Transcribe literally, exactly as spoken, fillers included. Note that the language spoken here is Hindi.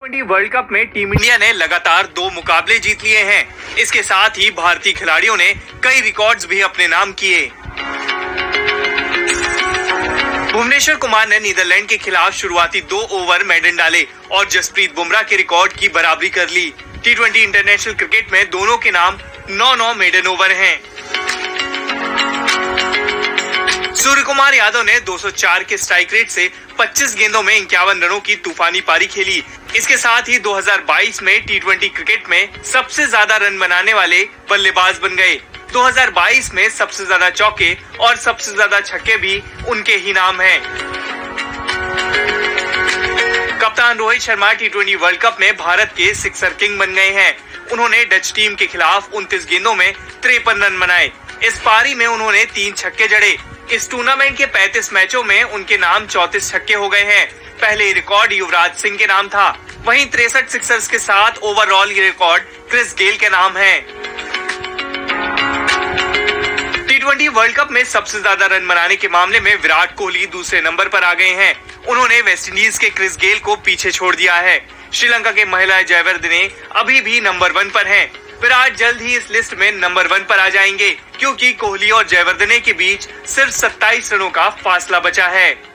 टी वर्ल्ड कप में टीम इंडिया ने लगातार दो मुकाबले जीत लिए हैं। इसके साथ ही भारतीय खिलाड़ियों ने कई रिकॉर्ड्स भी अपने नाम किए। भुवनेश्वर कुमार ने नीदरलैंड के खिलाफ शुरुआती दो ओवर मेडन डाले और जसप्रीत बुमराह के रिकॉर्ड की बराबरी कर ली। टी ट्वेंटी इंटरनेशनल क्रिकेट में दोनों के नाम नौ नौ मेडन ओवर हैं। सूर्य कुमार यादव ने दो सौ चार के स्ट्राइक रेट से पच्चीस गेंदों में इक्यावन रनों की तूफानी पारी खेली। इसके साथ ही दो हज़ार बाईस में टी ट्वेंटी क्रिकेट में सबसे ज्यादा रन बनाने वाले बल्लेबाज बन गए। दो हज़ार बाईस में सबसे ज्यादा चौके और सबसे ज्यादा छक्के भी उनके ही नाम हैं। कप्तान Rohit Sharma T twenty World Cup में भारत के सिक्सर किंग बन गए हैं। उन्होंने डच टीम के खिलाफ उनतीस गेंदों में तिरपन रन बनाए। इस पारी में उन्होंने तीन छक्के जड़े। इस टूर्नामेंट के पैंतीस मैचों में उनके नाम चौंतीस छक्के हो गए हैं। पहले रिकॉर्ड युवराज सिंह के नाम था। वहीं तिरसठ सिक्सर्स के साथ ओवरऑल ये रिकॉर्ड क्रिस गेल के नाम है। टी ट्वेंटी वर्ल्ड कप में सबसे ज्यादा रन बनाने के मामले में विराट कोहली दूसरे नंबर पर आ गए हैं। उन्होंने वेस्टइंडीज के क्रिस गेल को पीछे छोड़ दिया है। श्रीलंका के महिला जयवर्धने अभी भी नंबर वन पर हैं। विराट जल्द ही इस लिस्ट में नंबर वन पर आ जाएंगे, क्योंकि कोहली और जयवर्धने के बीच सिर्फ सत्ताईस रनों का फासला बचा है।